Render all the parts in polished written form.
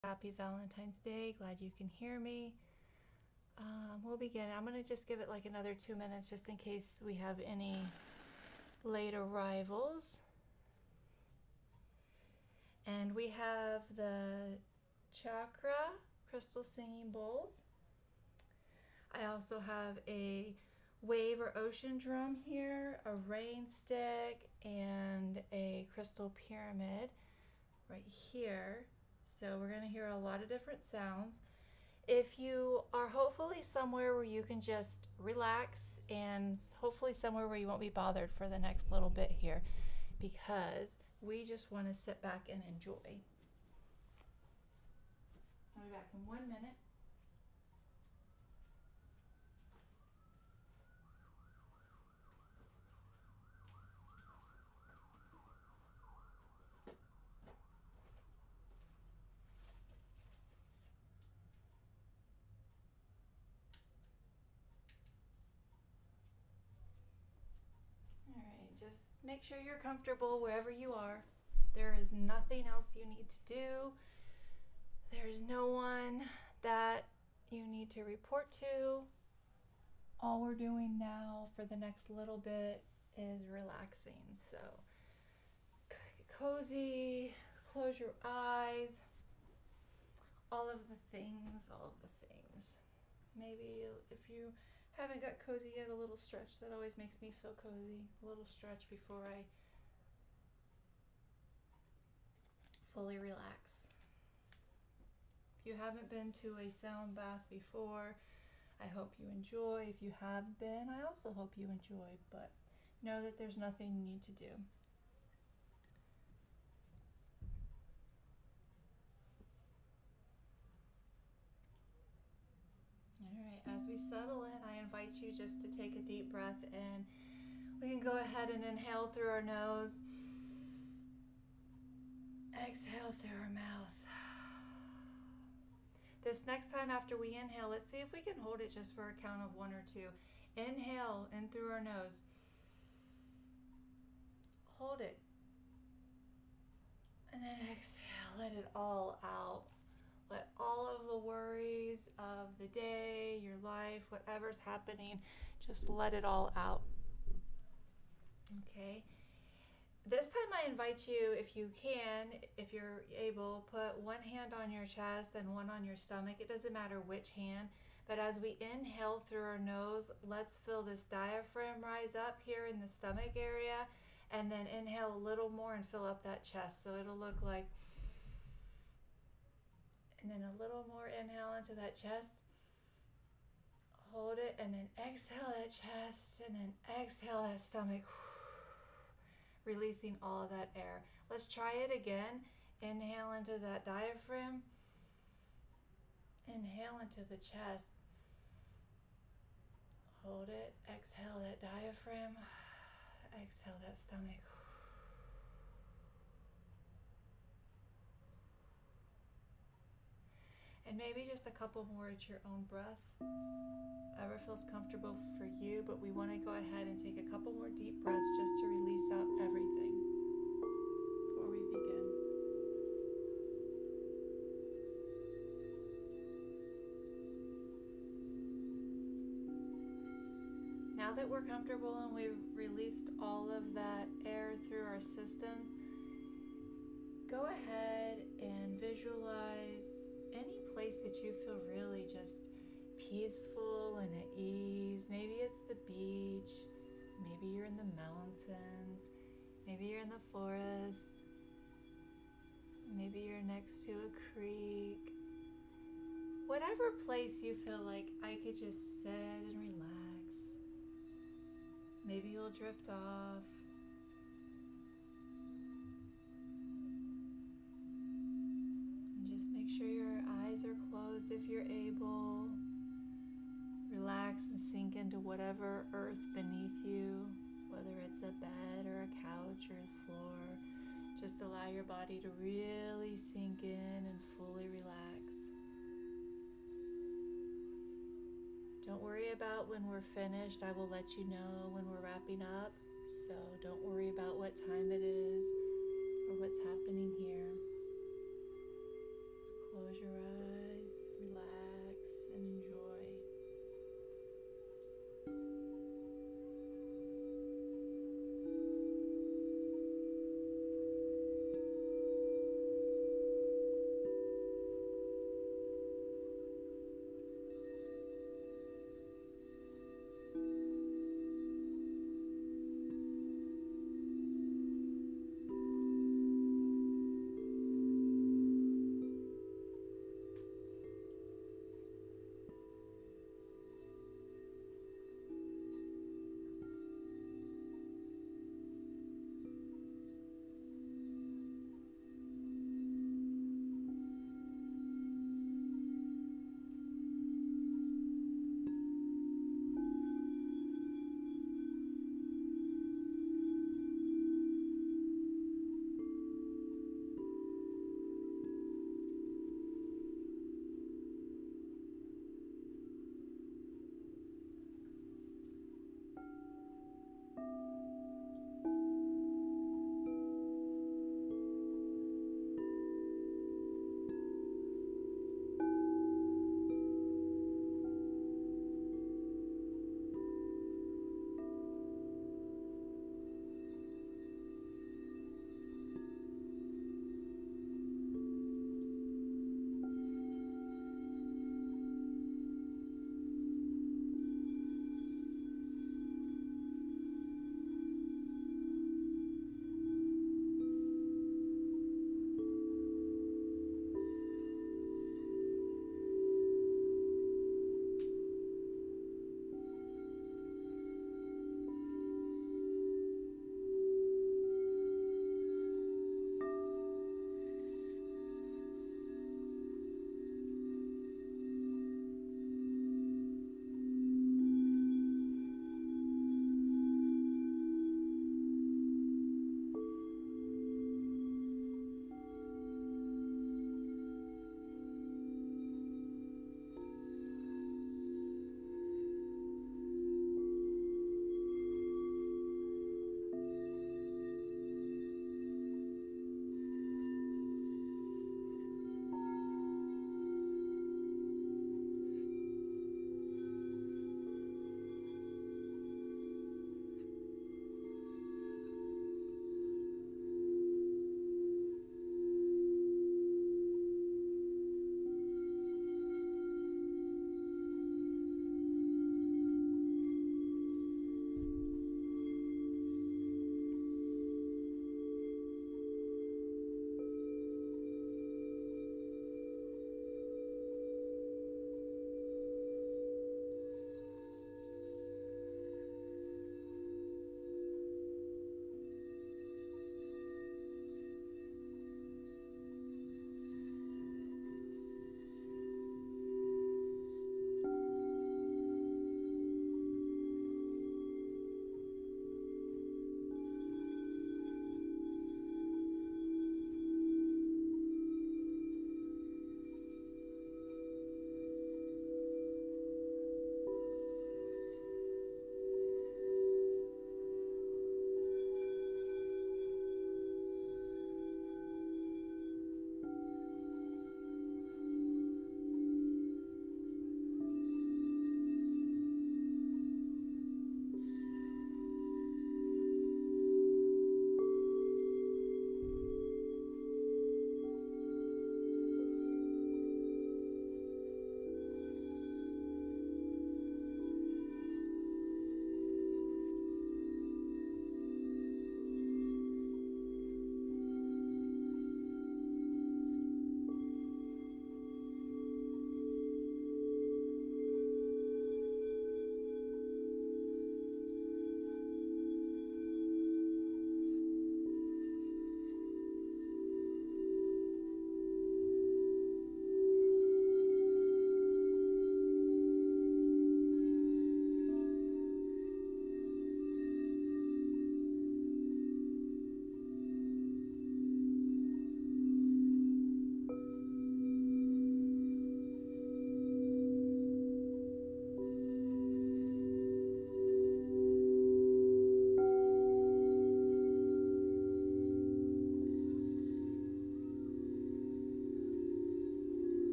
Happy Valentine's Day. Glad you can hear me. We'll begin. I'm going to just give it like another 2 minutes just in case we have any late arrivals. And we have the chakra crystal singing bowls. I also have a wave or ocean drum here, a rain stick, and a crystal pyramid right here. So we're going to hear a lot of different sounds. If you are hopefully somewhere where you can just relax and hopefully somewhere where you won't be bothered for the next little bit here, because we just want to sit back and enjoy. I'll be back in 1 minute. All right, just make sure you're comfortable wherever you are. There is nothing else you need to do. There's no one that you need to report to. All we're doing now for the next little bit is relaxing. So cozy, close your eyes, all of the things. Maybe if you haven't got cozy yet, a little stretch. That always makes me feel cozy. A little stretch before I fully relax. If you haven't been to a sound bath before, I hope you enjoy. If you have been, I also hope you enjoy, but know that there's nothing you need to do. All right, as we settle in, I invite you just to take a deep breath in. We can go ahead and inhale through our nose, exhale through our mouth. This next time after we inhale, let's see if we can hold it just for a count of 1 or 2. Inhale in through our nose. Hold it. And then exhale, let it all out. Let all of the worries of the day, your life, whatever's happening, just let it all out. Okay. This time I invite you, if you can, if you're able, put one hand on your chest and one on your stomach. It doesn't matter which hand. But as we inhale through our nose, let's feel this diaphragm rise up here in the stomach area. And then inhale a little more and fill up that chest. So it'll look like, and then a little more inhale into that chest. Hold it, and then exhale that chest, and then exhale that stomach. Releasing all of that air. Let's try it again. Inhale into that diaphragm. Inhale into the chest. Hold it. Exhale that diaphragm. Exhale that stomach. And maybe just a couple more at your own breath. Whatever feels comfortable for you, but we want to go ahead and take a couple more deep breaths just to release out everything before we begin. Now that we're comfortable and we've released all of that air through our systems, go ahead and visualize any place that you feel really just peaceful and at ease. Maybe it's the beach, maybe you're in the mountains, maybe you're in the forest, maybe you're next to a creek. Whatever place you feel like I could just sit and relax. Maybe you'll drift off. Make sure your eyes are closed if you're able. Relax and sink into whatever earth beneath you, whether it's a bed or a couch or a floor. Just allow your body to really sink in and fully relax. Don't worry about when we're finished. I will let you know when we're wrapping up. So don't worry about what time it is or what's happening here. Close close your eyes, relax, and enjoy.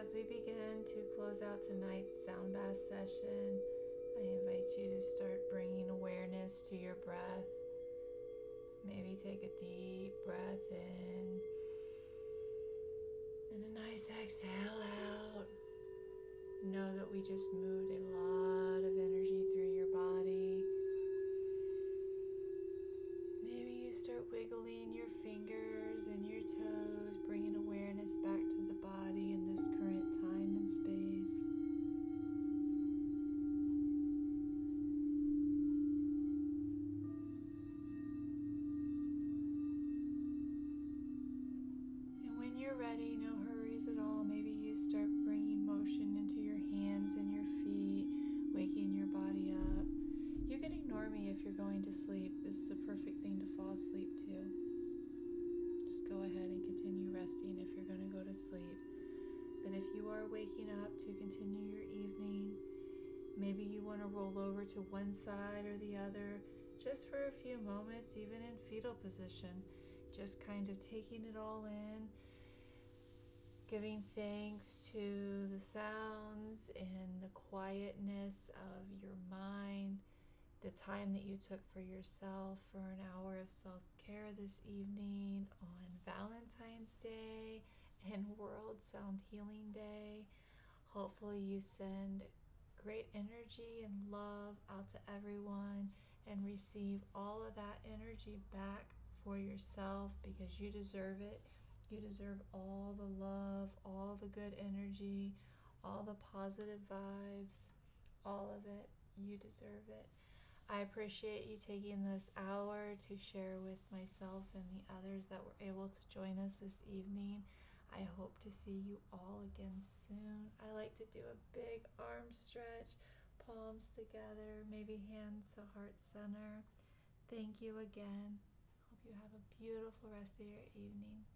as we begin to close out tonight's sound bath session, I invite you to start bringing awareness to your breath. Maybe take a deep breath in and a nice exhale out. Know that we just moved a lot of energy through your body. Maybe you start wiggling your fingers and your toes, bringing awareness back to the body in this current time and space. And when you're ready, no hurries at all. Maybe you start bringing motion into your hands and your feet, waking your body up. You can ignore me if you're going to sleep. This is a perfect thing to fall asleep to. Just go ahead and continue resting if you're going to go to sleep. But if you are waking up to continue your evening, maybe you want to roll over to one side or the other just for a few moments, even in fetal position, just kind of taking it all in, giving thanks to the sounds and the quietness of your mind, the time that you took for yourself for an hour of self-care this evening on Valentine's Day and World Sound Healing Day. Hopefully you send great energy and love out to everyone and receive all of that energy back for yourself, because you deserve it. You deserve all the love, all the good energy, all the positive vibes, all of it. You deserve it. I appreciate you taking this hour to share with myself and the others that were able to join us this evening. I hope to see you all again soon. I like to do a big arm stretch, palms together, maybe hands to heart center. Thank you again. Hope you have a beautiful rest of your evening.